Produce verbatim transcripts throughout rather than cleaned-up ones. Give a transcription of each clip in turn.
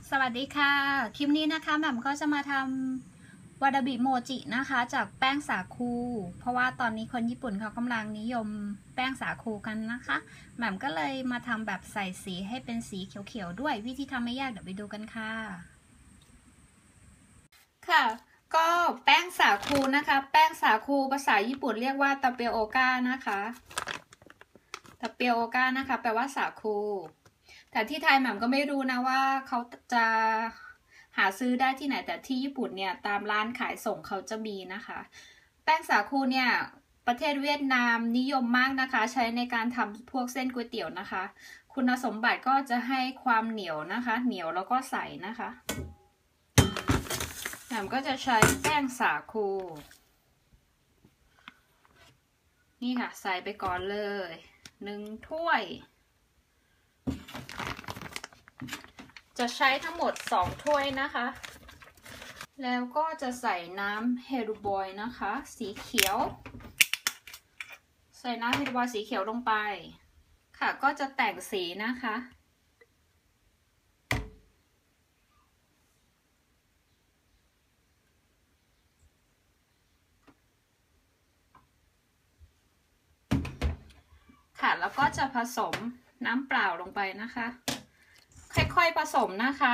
สวัสดีค่ะคลิปนี้นะคะแหม่มก็จะมาทำวาดาบิโมจินะคะจากแป้งสาคูเพราะว่าตอนนี้คนญี่ปุ่นเขากำลังนิยมแป้งสาคูกันนะคะแหม่มก็เลยมาทำแบบใส่สีให้เป็นสีเขียวๆด้วยวิธีทำไม่ยากเดี๋ยวไปดูกันค่ะค่ะก็แป้งสาคูนะคะแป้งสาคูภาษาญี่ปุ่นเรียกว่าตาเปียโอกานะคะตาเปียโอกานะคะแปลว่าสาคูแต่ที่ไทยแหม่มก็ไม่รู้นะว่าเขาจะหาซื้อได้ที่ไหนแต่ที่ญี่ปุ่นเนี่ยตามร้านขายส่งเขาจะมีนะคะแป้งสาคูเนี่ยประเทศเวียดนามนิยมมากนะคะใช้ในการทำพวกเส้นก๋วยเตี๋ยวนะคะคุณสมบัติก็จะให้ความเหนียวนะคะเหนียวแล้วก็ใสนะคะแหม่มก็จะใช้แป้งสาคูนี่ค่ะใส่ไปก่อนเลยหนึ่งถ้วยจะใช้ทั้งหมดสองถ้วยนะคะแล้วก็จะใส่น้ำเฮลูบอยนะคะสีเขียวใส่น้ำเฮลูบอยสีเขียวลงไปค่ะก็จะแต่งสีนะคะค่ะแล้วก็จะผสมน้ำเปล่าลงไปนะคะค่อยๆผสมนะคะ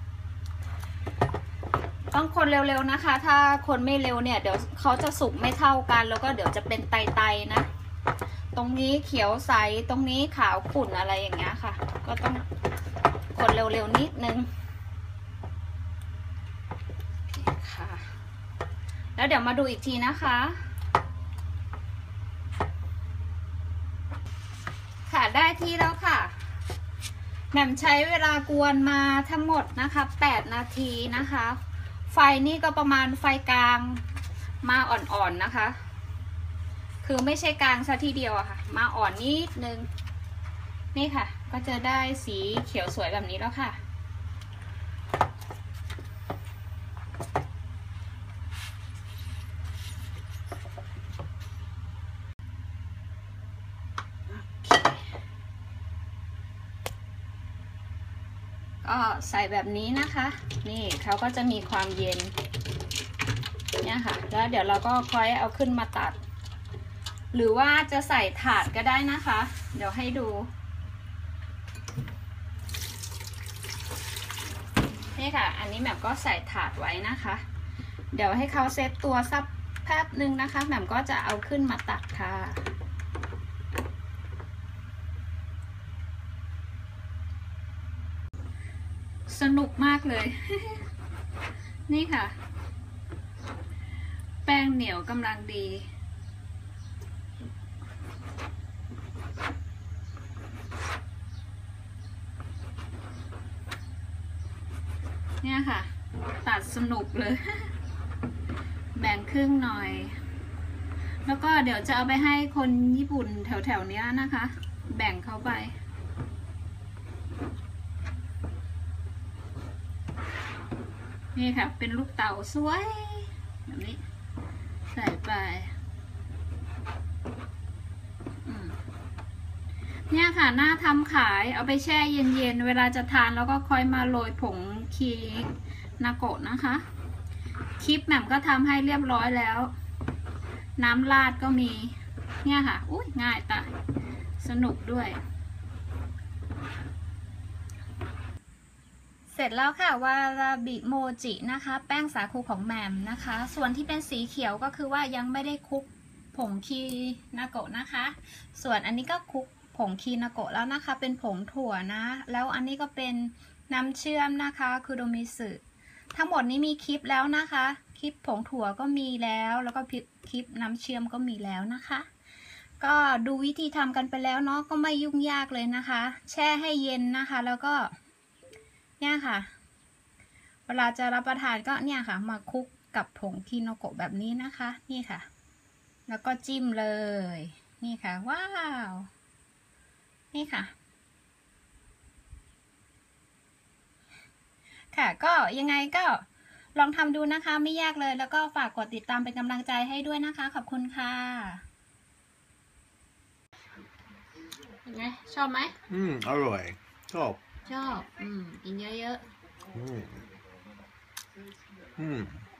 ต้องคนเร็วๆนะคะถ้าคนไม่เร็วเนี่ยเดี๋ยวเขาจะสุกไม่เท่ากันแล้วก็เดี๋ยวจะเป็นไตๆนะตรงนี้เขียวใสตรงนี้ขาวขุ่นอะไรอย่างเงี้ยค่ะก็ต้องคนเร็วๆนิดนึงค่ะแล้วเดี๋ยวมาดูอีกทีนะคะค่ะได้ที่แล้วค่ะแหม่มใช้เวลากวนมาทั้งหมดนะคะแปดนาทีนะคะไฟนี่ก็ประมาณไฟกลางมาอ่อนๆนะคะคือไม่ใช่กลางซะทีเดียวอะค่ะมาอ่อนนิดนึงนี่ค่ะก็จะได้สีเขียวสวยแบบนี้แล้วค่ะก็ใส่แบบนี้นะคะนี่เขาก็จะมีความเย็นเนี่ยค่ะแล้วเดี๋ยวเราก็ค่อยเอาขึ้นมาตัดหรือว่าจะใส่ถาดก็ได้นะคะเดี๋ยวให้ดูนี่ค่ะอันนี้แหม่มก็ใส่ถาดไว้นะคะเดี๋ยวให้เขาเซตตัวสักแป๊บนึงนะคะแหม่มก็จะเอาขึ้นมาตัดค่ะสนุกมากเลย นี่ค่ะแป้งเหนียวกำลังดีเนี่ยค่ะตัดสนุกเลย แบ่งครึ่งหน่อยแล้วก็เดี๋ยวจะเอาไปให้คนญี่ปุ่นแถวๆนี้นะคะแบ่งเข้าไปนี่ค่ะเป็นลูกเต๋าสวยแบบนี้ใส่ไปเนี่ยค่ะน่าทำขายเอาไปแช่เย็นๆเวลาจะทานแล้วก็ค่อยมาโรยผงคีนาโกะนะคะคลิปแหม่มก็ทำให้เรียบร้อยแล้วน้ำราดก็มีเนี่ยค่ะอุ้ยง่ายตายสนุกด้วยเสร็จแล้วค่ะวาราบิโมจินะคะแป้งสาคูของแหม่มนะคะส่วนที่เป็นสีเขียวก็คือว่ายังไม่ได้คลุกผงคีนาโกะนะคะส่วนอันนี้ก็คลุกผงคีนาโกะแล้วนะคะเป็นผงถั่วนะแล้วอันนี้ก็เป็นน้ำเชื่อมนะคะคือโดมิสึทั้งหมดนี้มีคลิปแล้วนะคะคลิปผงถั่วก็มีแล้วแล้วก็คลิปน้ำเชื่อมก็มีแล้วนะคะก็ดูวิธีทำกันไปแล้วเนาะก็ไม่ยุ่งยากเลยนะคะแช่ให้เย็นนะคะแล้วก็เนี่ยค่ะเวลาจะรับประทานก็เนี่ยค่ะมาคลุกกับผงคิโนโกะแบบนี้นะคะนี่ค่ะแล้วก็จิ้มเลยนี่ค่ะว้าวนี่ค่ะค่ะก็ยังไงก็ลองทำดูนะคะไม่ยากเลยแล้วก็ฝากกดติดตามเป็นกำลังใจให้ด้วยนะคะขอบคุณค่ะเป็นไงชอบไหมอืมอร่อยชอบชอบอืมกินเยอะๆอืมอืม